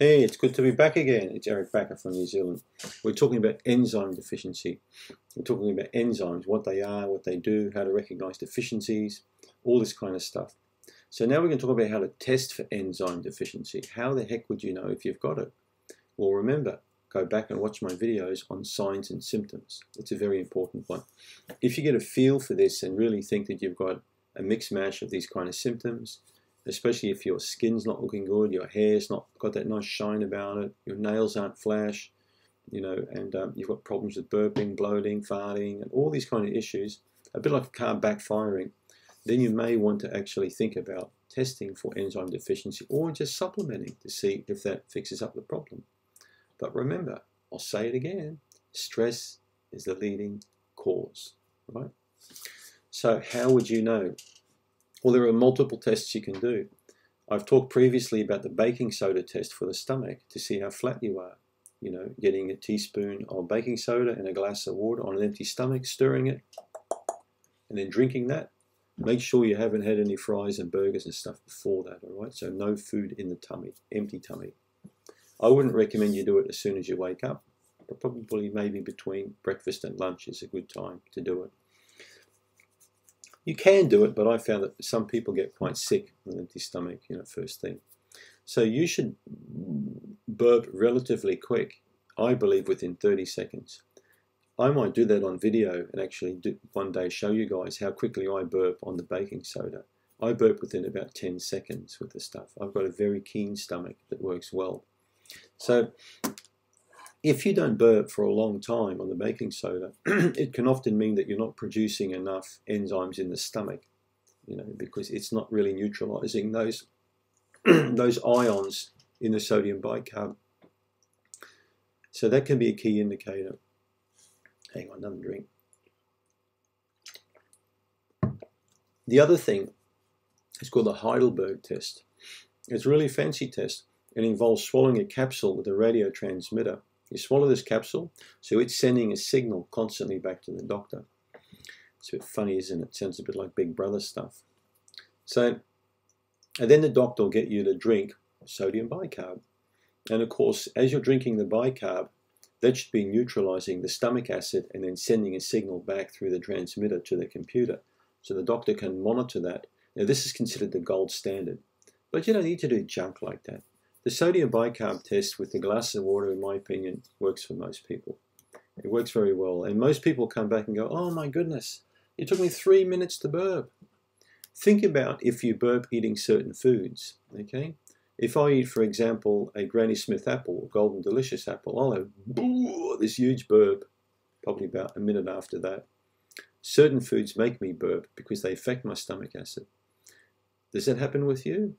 Hey, it's good to be back again. It's Eric Bakker from New Zealand. We're talking about enzyme deficiency. We're talking about enzymes, what they are, what they do, how to recognize deficiencies, all this kind of stuff. So now we're going to talk about how to test for enzyme deficiency. How the heck would you know if you've got it? Well, remember, go back and watch my videos on signs and symptoms. It's a very important one. If you get a feel for this and really think that you've got a mix mash of these kind of symptoms, especially if your skin's not looking good, your hair's not got that nice shine about it, your nails aren't flash, and you've got problems with burping, bloating, farting, and all these kind of issues, a bit like carb backfiring, then you may want to actually think about testing for enzyme deficiency or just supplementing to see if that fixes up the problem. But remember, I'll say it again, stress is the leading cause, right? So how would you know? Well, there are multiple tests you can do. I've talked previously about the baking soda test for the stomach to see how flat you are. Getting a teaspoon of baking soda and a glass of water on an empty stomach, stirring it, and then drinking that. Make sure you haven't had any fries and burgers and stuff before that, all right? So no food in the tummy, empty tummy. I wouldn't recommend you do it as soon as you wake up, but probably maybe between breakfast and lunch is a good time to do it. You can do it, but I found that some people get quite sick with an empty stomach, first thing. So you should burp relatively quick, I believe within 30 seconds. I might do that on video and actually one day show you guys how quickly I burp on the baking soda. I burp within about 10 seconds with the stuff. I've got a very keen stomach that works well. So if you don't burp for a long time on the baking soda, it can often mean that you're not producing enough enzymes in the stomach, because it's not really neutralizing those, those ions in the sodium bicarb. So that can be a key indicator. Hang on, another drink. The other thing is called the Heidelberg test. It's a really fancy test. It involves swallowing a capsule with a radio transmitter. You swallow this capsule, so it's sending a signal constantly back to the doctor. It's a bit funny, isn't it? It sounds a bit like Big Brother stuff. And then the doctor will get you to drink sodium bicarb. And of course, as you're drinking the bicarb, that should be neutralizing the stomach acid and then sending a signal back through the transmitter to the computer. So the doctor can monitor that. Now this is considered the gold standard. But you don't need to do junk like that. The sodium bicarb test with a glass of water, in my opinion, works for most people. It works very well. And most people come back and go, oh my goodness, it took me 3 minutes to burp. Think about if you burp eating certain foods, okay? If I eat, for example, a Granny Smith apple or Golden Delicious apple, I'll have this huge burp, probably about a minute after that. Certain foods make me burp because they affect my stomach acid. Does that happen with you?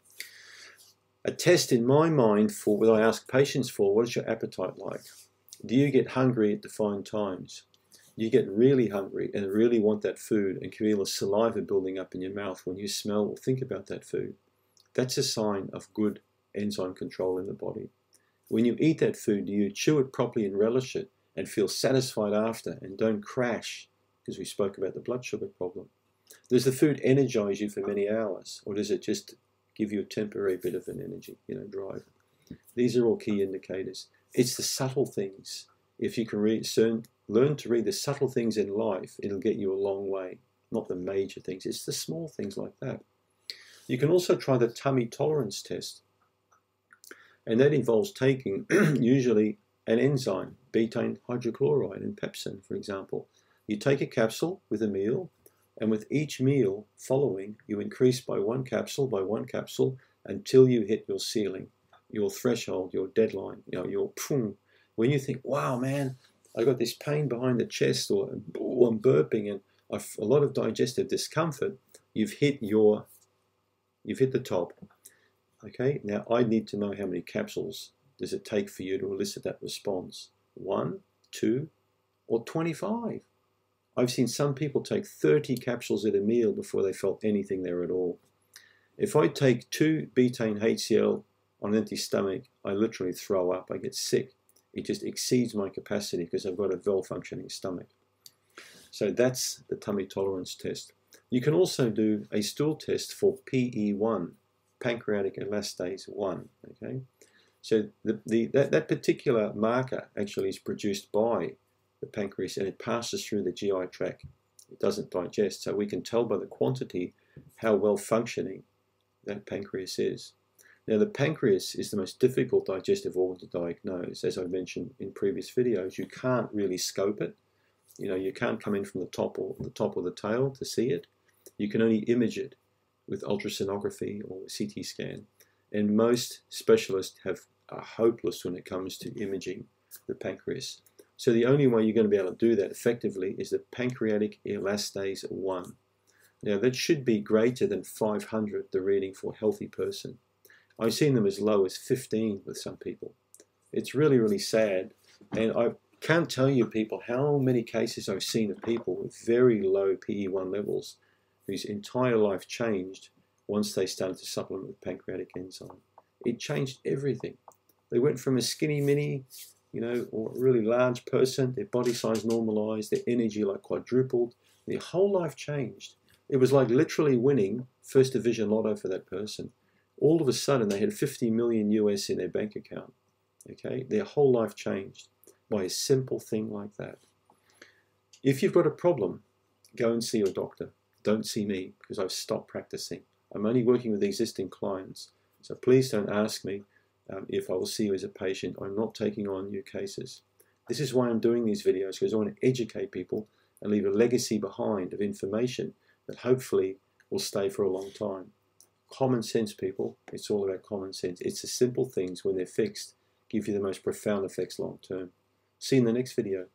A test in my mind for what I ask patients for, what is your appetite like? Do you get hungry at defined times? Do you get really hungry and really want that food and feel the saliva building up in your mouth when you smell or think about that food? That's a sign of good enzyme control in the body. When you eat that food, do you chew it properly and relish it and feel satisfied after and don't crash? Because we spoke about the blood sugar problem. Does the food energize you for many hours, or does it just give you a temporary bit of an energy, drive? These are all key indicators. It's the subtle things. If you can learn to read the subtle things in life, it'll get you a long way. Not the major things, it's the small things like that. You can also try the tummy tolerance test. And that involves taking, usually, an enzyme, betaine hydrochloride and pepsin, for example. You take a capsule with a meal, and with each meal following, you increase by one capsule, until you hit your ceiling, your threshold, your deadline, your boom. When you think, wow, man, I got this pain behind the chest, or I'm burping, and I've a lot of digestive discomfort, you've hit the top. Okay, now I need to know how many capsules does it take for you to elicit that response. 1, 2, or 25. I've seen some people take 30 capsules at a meal before they felt anything there at all. If I take 2 betaine HCl on an empty stomach, I literally throw up. I get sick. It just exceeds my capacity because I've got a well-functioning stomach. So that's the tummy tolerance test. You can also do a stool test for PE1, pancreatic elastase 1. Okay, So that particular marker actually is produced by the pancreas, and it passes through the GI tract. It doesn't digest, so we can tell by the quantity how well functioning that pancreas is. Now, the pancreas is the most difficult digestive organ to diagnose. As I mentioned in previous videos, you can't really scope it. You can't come in from the top or the tail to see it. You can only image it with ultrasonography or CT scan. And most specialists are hopeless when it comes to imaging the pancreas. So the only way you're going to be able to do that effectively is the pancreatic elastase 1. Now, that should be greater than 500, the reading for a healthy person. I've seen them as low as 15 with some people. It's really, really sad. And I can't tell you, people, how many cases I've seen of people with very low PE1 levels whose entire life changed once they started to supplement with pancreatic enzyme. It changed everything. They went from a skinny mini, or a really large person, their body size normalized, their energy like quadrupled, their whole life changed. It was like literally winning first division lotto for that person. All of a sudden, they had 50 million US in their bank account. Okay, their whole life changed by a simple thing like that. If you've got a problem, go and see your doctor. Don't see me, because I've stopped practicing. I'm only working with existing clients. So please don't ask me if I will see you as a patient. I'm not taking on new cases. This is why I'm doing these videos, because I want to educate people and leave a legacy behind of information that hopefully will stay for a long time. Common sense, people. It's all about common sense. It's the simple things, when they're fixed, give you the most profound effects long term. See you in the next video.